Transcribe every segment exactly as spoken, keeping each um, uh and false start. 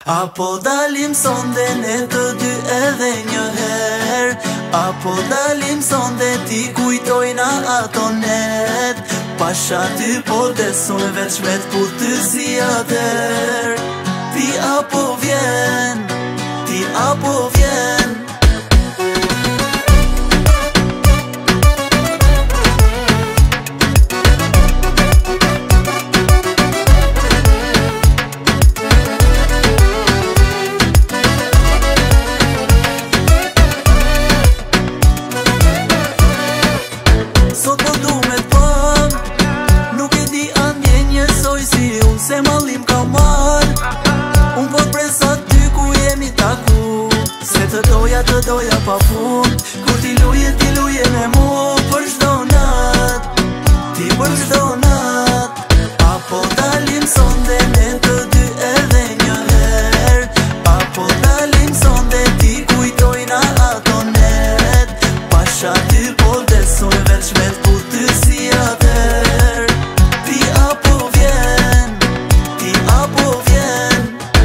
Apo dalim sonde ne të dy edhe një her, apo dalim sonde ti kujtojna ato net. Pasha ty po desun veç me t'putë si ater. Ti apo vjen, ti apo vjen. Sot po du me t'pëm, nuk e di a ndjen njësoj si unë, se mallim ka marr. Unë po t'presa ty ku jemi taku, se të doja të doja pa fund. Kur ti luje, ti luje me mu për çdo nat, ti për çdo nat. Apo dalim sonde ne të dy edhe një her, apo dalim sonde ti kujtojna ato net. Pasha ty po desun veç me t'putë si ater. Ti apo vjen, ti apo vjen.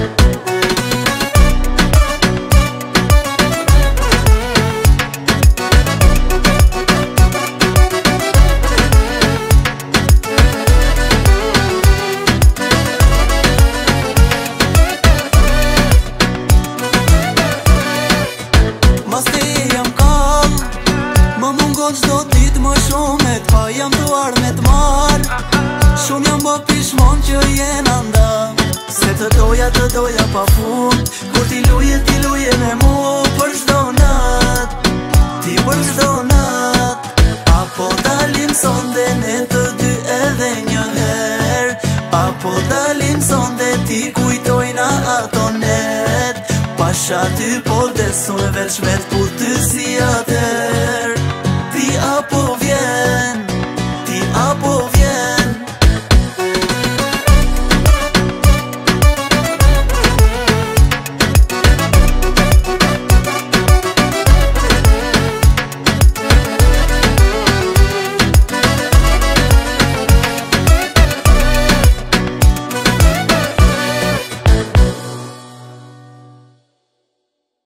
Mas te jam kall, më mungon qdo dit më shumë, e t'pa jam duar me t'mar. Shumë jam bë pishmon që jena nda, se të doja të doja pa fund. Kur ti luje, ti luje me mu për çdo nat, ti për çdo nat. Apo dalim sonde ne të dy edhe një her, apo dalim sonde ti kujtojna ato net. Pasha ty po desun veç me t'putë si ater. Ti apo vjen,